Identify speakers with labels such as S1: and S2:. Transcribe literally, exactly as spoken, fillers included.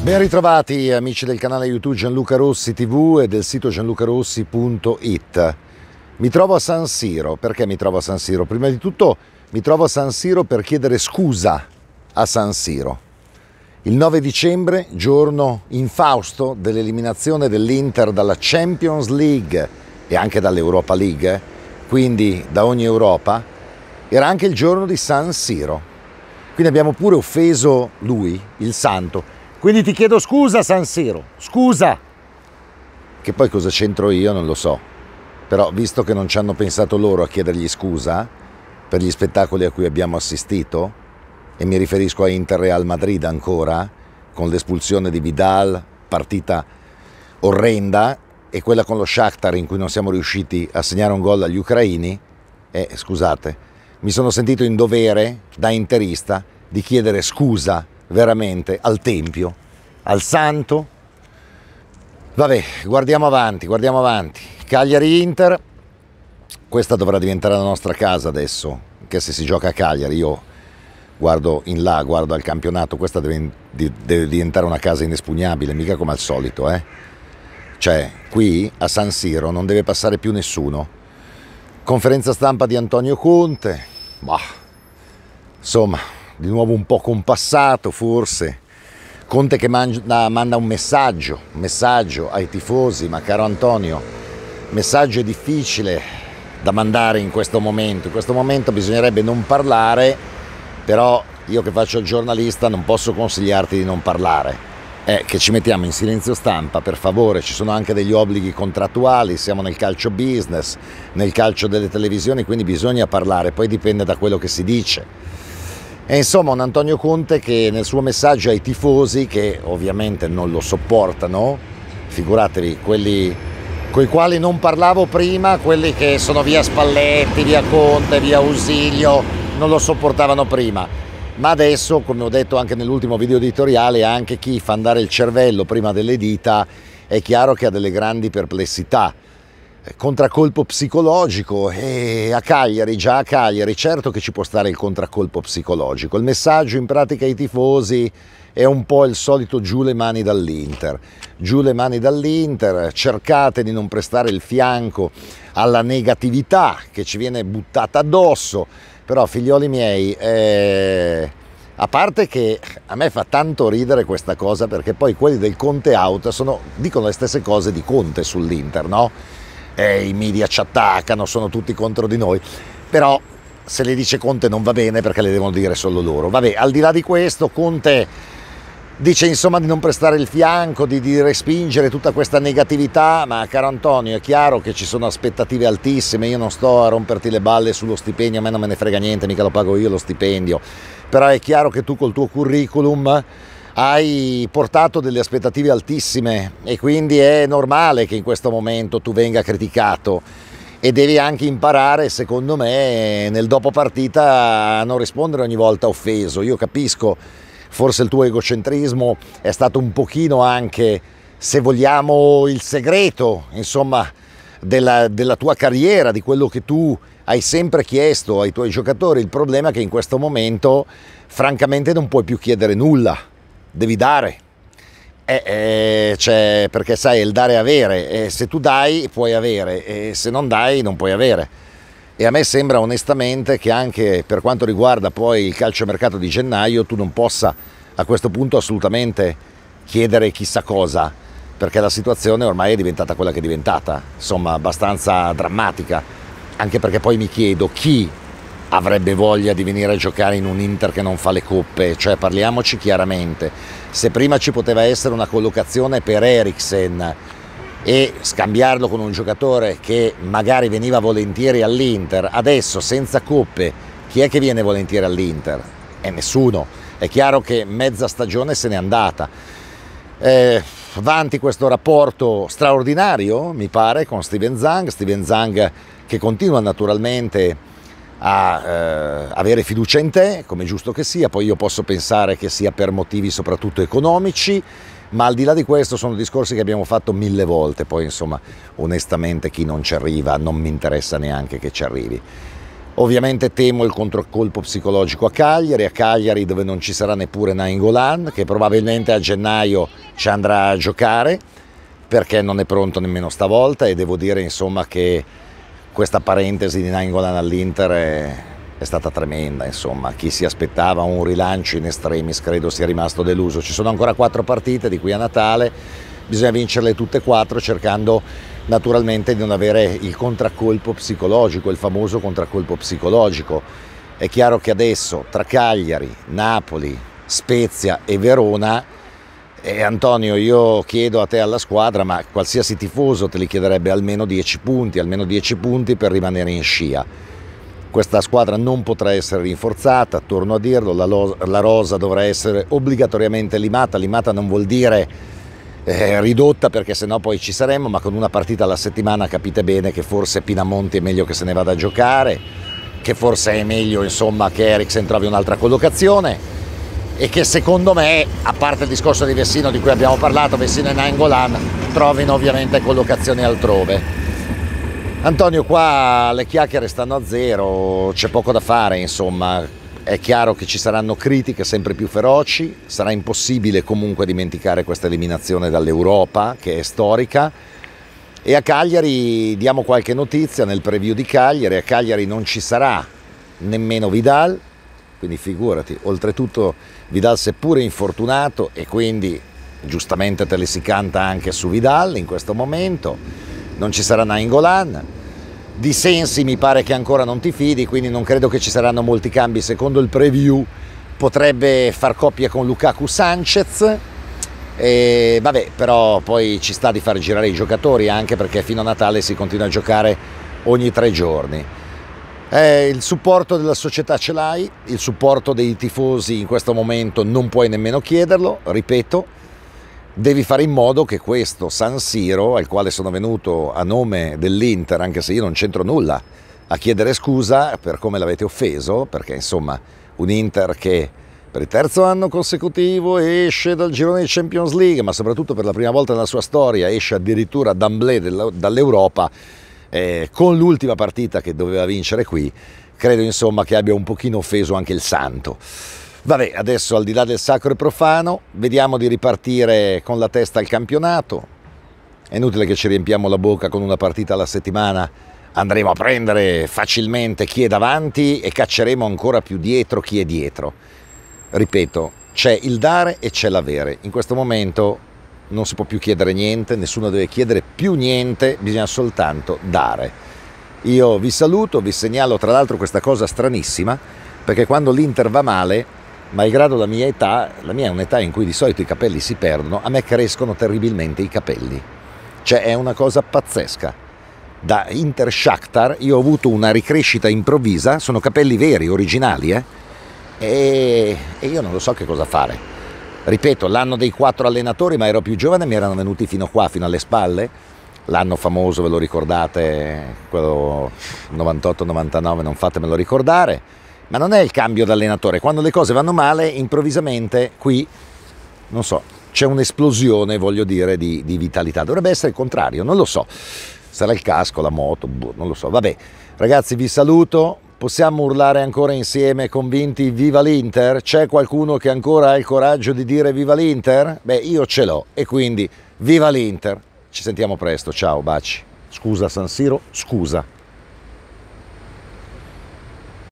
S1: Ben ritrovati amici del canale YouTube Gianluca Rossi tivù e del sito gianlucarossi punto it. Mi trovo a San Siro. Perché mi trovo a San Siro? Prima di tutto mi trovo a San Siro per chiedere scusa a San Siro. Il nove dicembre, giorno infausto dell'eliminazione dell'Inter dalla Champions League e anche dall'Europa League, quindi da ogni Europa, era anche il giorno di San Siro. Quindi abbiamo pure offeso lui, il santo. Quindi ti chiedo scusa San Siro, scusa! Che poi cosa c'entro io non lo so, però visto che non ci hanno pensato loro a chiedergli scusa per gli spettacoli a cui abbiamo assistito, e mi riferisco a Inter Real Madrid ancora, con l'espulsione di Vidal, partita orrenda, e quella con lo Shakhtar in cui non siamo riusciti a segnare un gol agli ucraini, e scusate, mi sono sentito in dovere da interista di chiedere scusa veramente al Tempio, al Santo. Vabbè, guardiamo avanti, guardiamo avanti. Cagliari-Inter, questa dovrà diventare la nostra casa adesso, che se si gioca a Cagliari, io guardo in là, guardo al campionato, questa deve, deve diventare una casa inespugnabile, mica come al solito, eh? Cioè, qui a San Siro non deve passare più nessuno. Conferenza stampa di Antonio Conte, bah, insomma, di nuovo un po' compassato forse. Conte che manda, manda un messaggio, un messaggio ai tifosi, ma caro Antonio, messaggio è difficile da mandare in questo momento. In questo momento bisognerebbe non parlare, però io che faccio il giornalista non posso consigliarti di non parlare. Eh, che ci mettiamo in silenzio stampa, per favore, ci sono anche degli obblighi contrattuali, siamo nel calcio business, nel calcio delle televisioni, quindi bisogna parlare, poi dipende da quello che si dice. E insomma un Antonio Conte che nel suo messaggio ai tifosi, che ovviamente non lo sopportano, figuratevi, quelli con i quali non parlavo prima, quelli che sono via Spalletti, via Conte, via Ausilio, non lo sopportavano prima, ma adesso, come ho detto anche nell'ultimo video editoriale, anche chi fa andare il cervello prima delle dita è chiaro che ha delle grandi perplessità. Contraccolpo psicologico, e a Cagliari, già a Cagliari, certo che ci può stare il contraccolpo psicologico. Il messaggio in pratica ai tifosi è un po' il solito giù le mani dall'Inter, giù le mani dall'Inter, cercate di non prestare il fianco alla negatività che ci viene buttata addosso, però figlioli miei, eh, a parte che a me fa tanto ridere questa cosa, perché poi quelli del Conte out sono, dicono le stesse cose di Conte sull'Inter, no? Eh, i media ci attaccano, sono tutti contro di noi, però se le dice Conte non va bene perché le devono dire solo loro. Vabbè, al di là di questo, Conte dice insomma di non prestare il fianco, di, di respingere tutta questa negatività, ma caro Antonio è chiaro che ci sono aspettative altissime, io non sto a romperti le balle sullo stipendio, a me non me ne frega niente, mica lo pago io lo stipendio, però è chiaro che tu col tuo curriculum hai portato delle aspettative altissime e quindi è normale che in questo momento tu venga criticato e devi anche imparare, secondo me, nel dopo partita a non rispondere ogni volta offeso. Io capisco, forse il tuo egocentrismo è stato un pochino anche, se vogliamo, il segreto, insomma, della, della tua carriera, di quello che tu hai sempre chiesto ai tuoi giocatori. Il problema è che in questo momento, francamente, non puoi più chiedere nulla. Devi dare, eh, eh, cioè, perché sai, il dare e avere, eh, se tu dai puoi avere, e se non dai non puoi avere. E a me sembra onestamente che anche per quanto riguarda poi il calciomercato di gennaio tu non possa a questo punto assolutamente chiedere chissà cosa, perché la situazione ormai è diventata quella che è diventata, insomma abbastanza drammatica, anche perché poi mi chiedo chi avrebbe voglia di venire a giocare in un Inter che non fa le coppe, cioè parliamoci chiaramente, se prima ci poteva essere una collocazione per Eriksen e scambiarlo con un giocatore che magari veniva volentieri all'Inter, adesso senza coppe chi è che viene volentieri all'Inter? E nessuno, è chiaro che mezza stagione se n'è andata. Eh, avanti questo rapporto straordinario mi pare con Steven Zhang, Steven Zhang che continua naturalmente a eh, avere fiducia in te, come giusto che sia, poi io posso pensare che sia per motivi soprattutto economici, ma al di là di questo sono discorsi che abbiamo fatto mille volte, poi insomma onestamente chi non ci arriva non mi interessa neanche che ci arrivi. Ovviamente temo il controcolpo psicologico a Cagliari, a Cagliari dove non ci sarà neppure Nainggolan, che probabilmente a gennaio ci andrà a giocare, perché non è pronto nemmeno stavolta, e devo dire insomma che questa parentesi di Nainggolan all'Inter è, è stata tremenda, insomma, chi si aspettava un rilancio in estremis credo sia rimasto deluso. Ci sono ancora quattro partite di qui a Natale, bisogna vincerle tutte e quattro, cercando naturalmente di non avere il contraccolpo psicologico, il famoso contraccolpo psicologico. È chiaro che adesso tra Cagliari, Napoli, Spezia e Verona, eh, Antonio, io chiedo a te, alla squadra, ma qualsiasi tifoso te li chiederebbe almeno dieci punti, almeno dieci punti per rimanere in scia. Questa squadra non potrà essere rinforzata, torno a dirlo, la, la rosa dovrà essere obbligatoriamente limata. Limata non vuol dire Eh, ridotta, perché sennò poi ci saremmo, ma con una partita alla settimana capite bene che forse Pinamonti è meglio che se ne vada a giocare, che forse è meglio insomma che Eriksen trovi un'altra collocazione, e che secondo me, a parte il discorso di Vessino di cui abbiamo parlato, Vessino e Nainggolan trovino ovviamente collocazioni altrove. Antonio, qua le chiacchiere stanno a zero, c'è poco da fare, insomma. È chiaro che ci saranno critiche sempre più feroci, sarà impossibile comunque dimenticare questa eliminazione dall'Europa, che è storica, e a Cagliari diamo qualche notizia nel preview di Cagliari. A Cagliari non ci sarà nemmeno Vidal, quindi figurati, oltretutto Vidal seppure infortunato, e quindi giustamente te le si canta anche su Vidal in questo momento, non ci sarà Nainggolan. Di Sensi mi pare che ancora non ti fidi, quindi non credo che ci saranno molti cambi. Secondo il preview potrebbe far coppia con Lukaku Sanchez, e vabbè, però poi ci sta di far girare i giocatori, anche perché fino a Natale si continua a giocare ogni tre giorni. Eh, il supporto della società ce l'hai, il supporto dei tifosi in questo momento non puoi nemmeno chiederlo, ripeto. Devi fare in modo che questo San Siro, al quale sono venuto a nome dell'Inter, anche se io non c'entro nulla, a chiedere scusa per come l'avete offeso, perché insomma un Inter che per il terzo anno consecutivo esce dal girone di Champions League, ma soprattutto per la prima volta nella sua storia esce addirittura d'emblée dall'Europa, eh, con l'ultima partita che doveva vincere qui, credo insomma che abbia un pochino offeso anche il santo. Vabbè, adesso al di là del sacro e profano, vediamo di ripartire con la testa al campionato. È inutile che ci riempiamo la bocca con una partita alla settimana, andremo a prendere facilmente chi è davanti e cacceremo ancora più dietro chi è dietro. Ripeto, c'è il dare e c'è l'avere. In questo momento non si può più chiedere niente, nessuno deve chiedere più niente, bisogna soltanto dare. Io vi saluto, vi segnalo tra l'altro questa cosa stranissima, perché quando l'Inter va male, malgrado la mia età, la mia è un'età in cui di solito i capelli si perdono, a me crescono terribilmente i capelli. Cioè è una cosa pazzesca. Da Inter Shakhtar io ho avuto una ricrescita improvvisa, sono capelli veri, originali, eh? e, e io non lo so che cosa fare. Ripeto, l'anno dei quattro allenatori, ma ero più giovane, mi erano venuti fino qua, fino alle spalle. L'anno famoso, ve lo ricordate, quello novantotto novantanove, non fatemelo ricordare. Ma non è il cambio d'allenatore, quando le cose vanno male improvvisamente qui, non so, c'è un'esplosione, voglio dire, di, di vitalità. Dovrebbe essere il contrario, non lo so, sarà il casco, la moto, boh, non lo so. Vabbè, ragazzi, vi saluto, possiamo urlare ancora insieme convinti viva l'Inter? C'è qualcuno che ancora ha il coraggio di dire viva l'Inter? Beh, io ce l'ho, e quindi viva l'Inter. Ci sentiamo presto, ciao, baci. Scusa San Siro, scusa.